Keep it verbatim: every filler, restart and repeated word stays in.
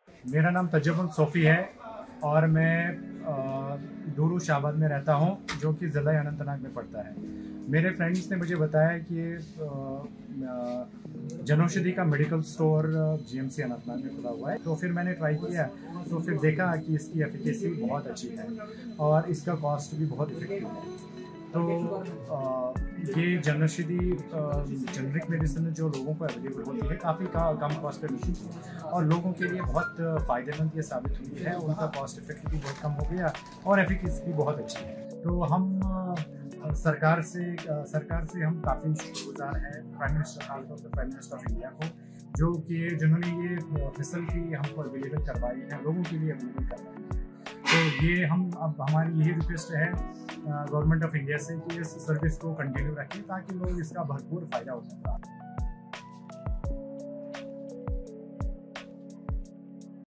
मेरा नाम तजब्बुल सोफ़ी है और मैं डूरू शाहबाद में रहता हूँ, जो कि ज़िला अनंतनाग में पड़ता है। मेरे फ्रेंड्स ने मुझे बताया कि जनौषधि का मेडिकल स्टोर जीएमसी अनंतनाग में खुला हुआ है, तो फिर मैंने ट्राई किया, तो फिर देखा कि इसकी एफिकेसी बहुत अच्छी है और इसका कॉस्ट भी बहुत इफेक्टिव है। तो आ, ये जनौषधि जेनरिक मेडिसिन जो लोगों को अवेलेबल होती है, काफ़ी का, कम कॉस्ट पे मिलती है और लोगों के लिए बहुत फ़ायदेमंद ये साबित हुई है। उनका कॉस्ट इफेक्ट भी बहुत कम हो गया और एफिकेसी भी बहुत अच्छी है। तो हम आ, सरकार से आ, सरकार से हम काफ़ी शुक्रगुजार हैं, प्राइम मिनिस्टर, खासतौर पर प्राइम मिनिस्टर ऑफ इंडिया को, जो कि जिन्होंने ये फैसिलिटी हमको अवेलेबल करवाई है, लोगों के लिए अवेलेबल करवाई है। तो ये हम अब हमारी यही रिक्वेस्ट है गवर्नमेंट ऑफ इंडिया से कि इस सर्विस को कंटिन्यू रखें, ताकि लोग इसका भरपूर फ़ायदा उठा सकें।